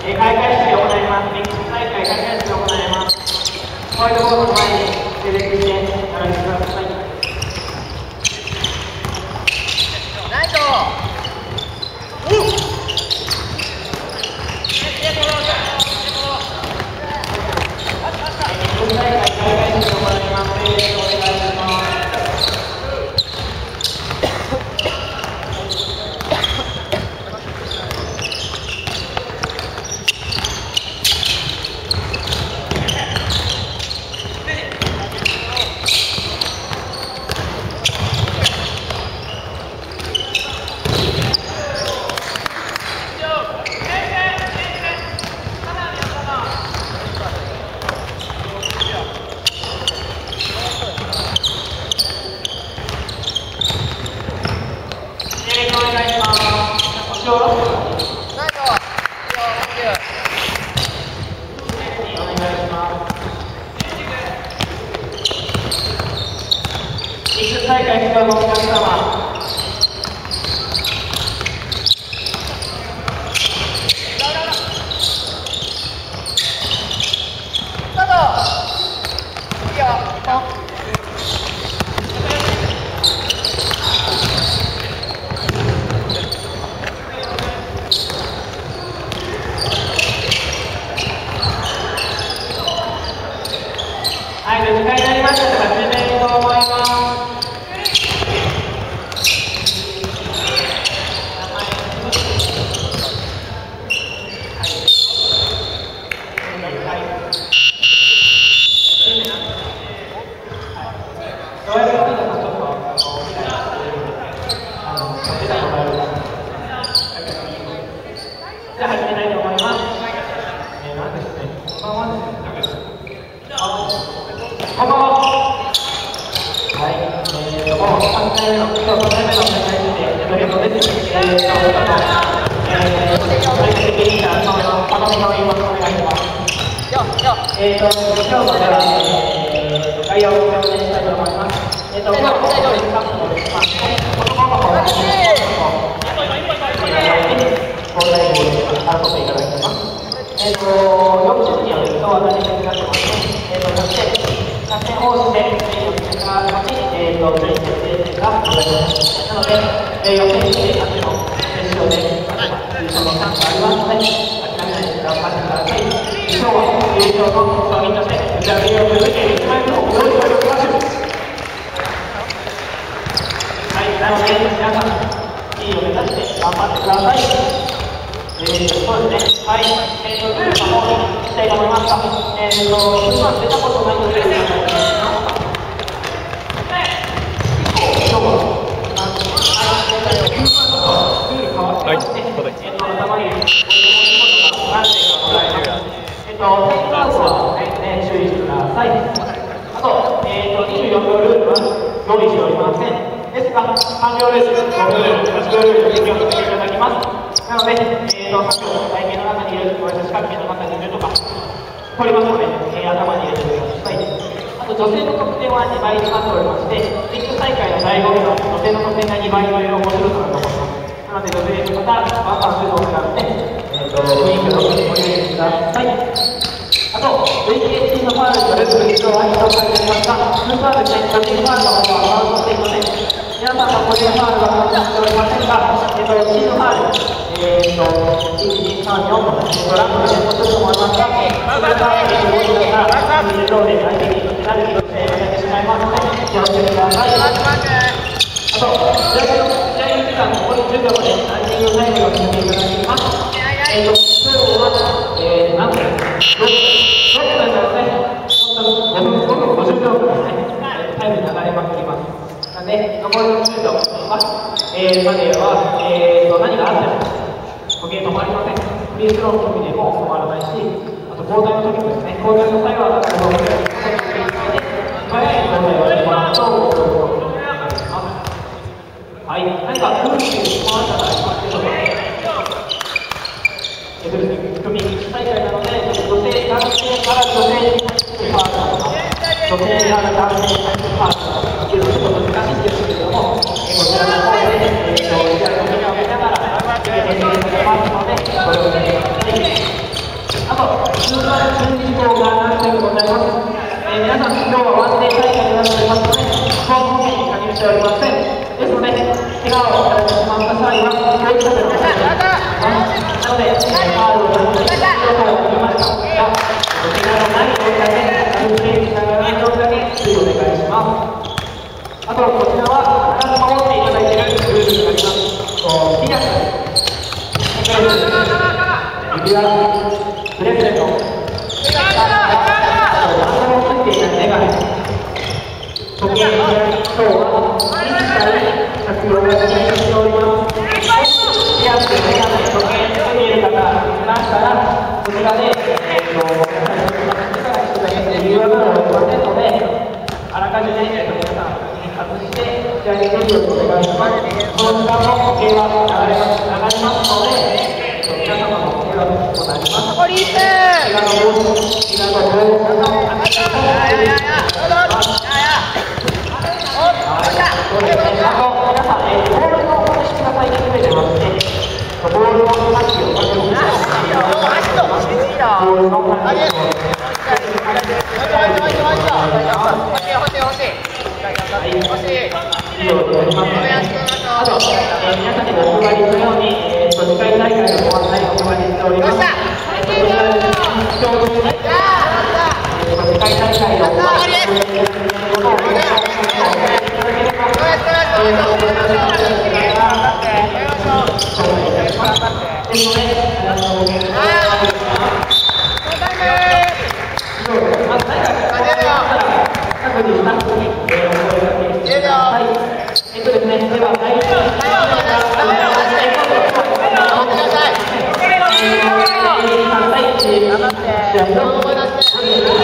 開会式を行います。ミックス大会開会式を行います。ホワイトボードの前に出てきて並べてください。 ナイト。 大会出場のお客様、はい、時間になりましたので始めたいと思います。じゃあ始めたいと思います。なんですね。こんばんはですね。こんばんは。はい。もう3回目の、今日3回目の大会で、レトです。大会的リーダーのパトミさんをよろしくお願いします。今日のでは、概要を説明したいと思います。今日のスタッフのですが、このまま交代を争っていただきます。40人を人は大体になってますね。そして、作戦方針で全員の結果が順位決定がございます。なので、予選で明日の決勝で、優勝のチャンスがありますので、諦めないで頑張ってください。今日は優勝の賞品として、打ち上げを続け1万円のご用意をいたします。はい、なので、皆さん、いいを目指して頑張ってください。そうですね。はい。ルールの方に行きたいと思いますが、今出たことないので、はい。頭に注意してください。あと、24秒ルールは用意しておりません。ですが、3秒レース、5秒ルール、8秒ルールで勉強させていただきます。なので、さっきの体験の中にいる、四角形の中にいるとか、取りますので、頭に入れてください。あと、女性の得点は2倍となっておりまして、ミックス大会の第5日の女性の得点が2倍という面白さだと思います。なので、女性の方、バンバン数を使って、雰囲気を盛り上げてください。あと、VKT のファウルとレッド一度は1つ入りますが、2ファウルで個人ファウルの方はカウントしていません。皆さんの個人ファウルはカウントしておりませんが、チームファウル、1、2、3、4とランクで持つと思いますが、それから動きながら、通常で相手になる記録でやってしまいますので、気をつけてください。あと、試合時間残り10秒でランキングタイムを決めていただきます。今日は、なんと、6分なので、5分50秒くらいですね、タイムに流れまくります。なので、残りの10秒までは、何があっても、時計止まりません。フリースローの時でも止まらないし、あと交代の時もですね、交代の際は、早い交代をしてもらうと、はい、何か空気に困ったらありますでしょうか。組大会なので、女性、男性から女性にパートナーとか、女性から男性にパートナーというのはちょっと難しいんですけれども、こちらの方で、試合を見ながら、決めていただきますので、ご了承ください。 指輪ブレスレット、バンドのついていないメガネ、時計、今日は一切着用が禁止しております。ピアス、メガネ、時計つけている方いましたら、こちらで指輪が置いてませんので、あらかじめ皆さん外して試合に出るようにお願いします。この時間の時計は流れますので、皆様のお手がとなります。 残り1分。 皆さんにもお配りのように、次回大会のご案内をお配りしております。次回大会のご案内では